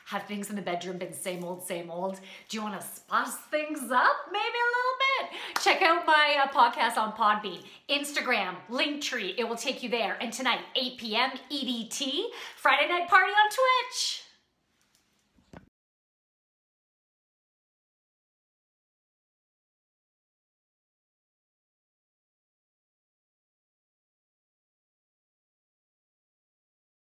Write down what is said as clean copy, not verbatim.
Have things in the bedroom been same old, same old? Do you want to spice things up maybe a little bit? Check out my podcast on Podbean, Instagram, Linktree. It will take you there. And tonight, 8 p.m. EDT, Friday night party on Twitch.